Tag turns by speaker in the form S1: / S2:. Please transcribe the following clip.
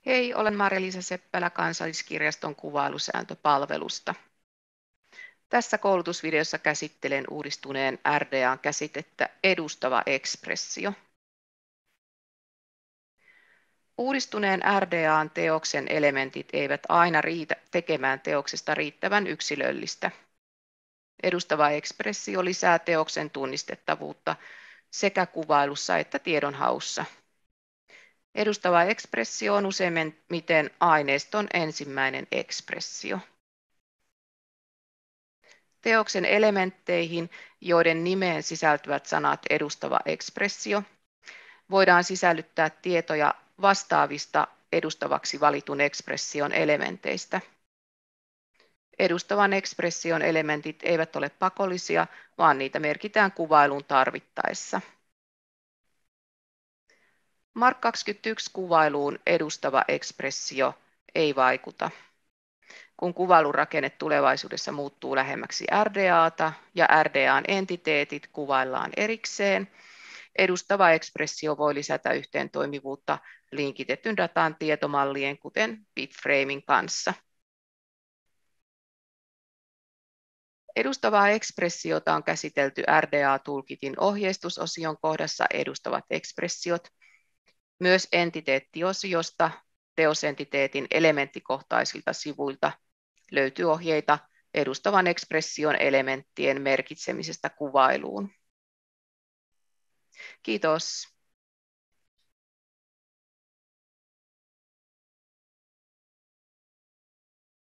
S1: Hei, olen Marja-Liisa Seppälä Kansalliskirjaston kuvailusääntöpalvelusta. Tässä koulutusvideossa käsittelen uudistuneen RDAn käsitettä edustava ekspressio. Uudistuneen RDAn teoksen elementit eivät aina riitä tekemään teoksesta riittävän yksilöllistä. Edustava ekspressio lisää teoksen tunnistettavuutta sekä kuvailussa että tiedonhaussa. Edustava ekspressio on useimmiten aineiston ensimmäinen ekspressio. Teoksen elementteihin, joiden nimeen sisältyvät sanat edustava ekspressio, voidaan sisällyttää tietoja vastaavista edustavaksi valitun ekspression elementeistä. Edustavan ekspression elementit eivät ole pakollisia, vaan niitä merkitään kuvailuun tarvittaessa. Mark 21 kuvailuun edustava ekspressio ei vaikuta. Kun kuvailurakenne tulevaisuudessa muuttuu lähemmäksi RDAta ja RDAn entiteetit kuvaillaan erikseen, edustava ekspressio voi lisätä yhteentoimivuutta linkitetyn datan tietomallien, kuten bitframen kanssa. Edustavaa ekspressiota on käsitelty RDA-toolkitin ohjeistusosion kohdassa edustavat ekspressiot. Myös entiteettiosiosta teosentiteetin elementtikohtaisilta sivuilta löytyy ohjeita edustavan ekspression elementtien merkitsemisestä kuvailuun. Kiitos.